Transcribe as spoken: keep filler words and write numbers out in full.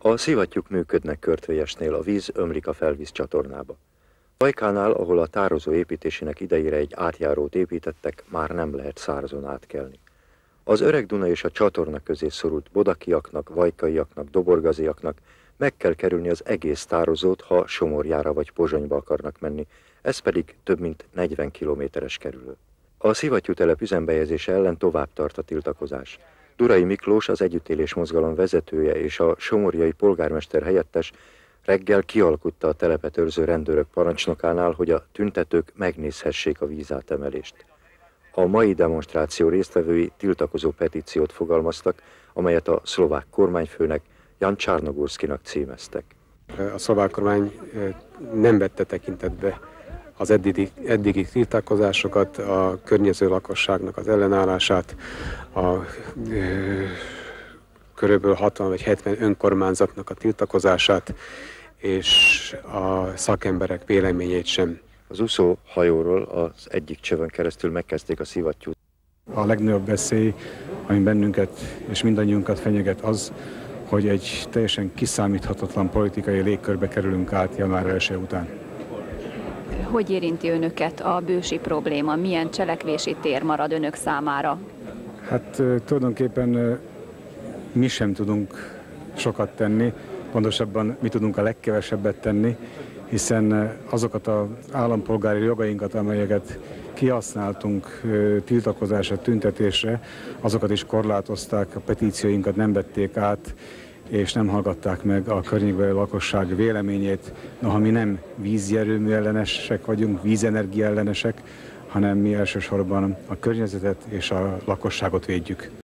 A szivattyúk működnek Körtvélyesnél, a víz ömlik a felvíz csatornába. Bajkánál, ahol a tározó építésének idejére egy átjárót építettek, már nem lehet szárazon átkelni. Az Öreg Duna és a csatorna közé szorult bodakiaknak, vajkaiaknak, doborgaziaknak meg kell kerülni az egész tározót, ha Somorjára vagy Pozsonyba akarnak menni, ez pedig több mint negyven kilométeres kerülő. A szivattyútelep üzembehelyezése ellen tovább tart a tiltakozás. Durai Miklós, az Együttélés Mozgalom vezetője és a somorjai polgármester helyettes reggel kialkutta a telepet őrző rendőrök parancsnokánál, hogy a tüntetők megnézhessék a vízátemelést. A mai demonstráció résztvevői tiltakozó petíciót fogalmaztak, amelyet a szlovák kormányfőnek, Jan Csarnogórszkinak címeztek. A szlovák kormány nem vette tekintetbe az eddigi, eddigi tiltakozásokat, a környező lakosságnak az ellenállását, a ö, körülbelül hatvan vagy hetven önkormányzatnak a tiltakozását, és a szakemberek véleményét sem. Az úszó hajóról az egyik csövön keresztül megkezdték a szivattyút. A legnagyobb veszély, ami bennünket és mindannyiunkat fenyeget, az, hogy egy teljesen kiszámíthatatlan politikai légkörbe kerülünk át január elseje után. Hogy érinti önöket a bősi probléma? Milyen cselekvési tér marad önök számára? Hát tulajdonképpen mi sem tudunk sokat tenni, pontosabban mi tudunk a legkevesebbet tenni, hiszen azokat az állampolgári jogainkat, amelyeket kihasználtunk tiltakozásra, tüntetésre, azokat is korlátozták, a petícióinkat nem vették át, és nem hallgatták meg a környékbeli lakosság véleményét. Noha mi nem vízierőmű ellenesek vagyunk, vízenergia ellenesek, hanem mi elsősorban a környezetet és a lakosságot védjük.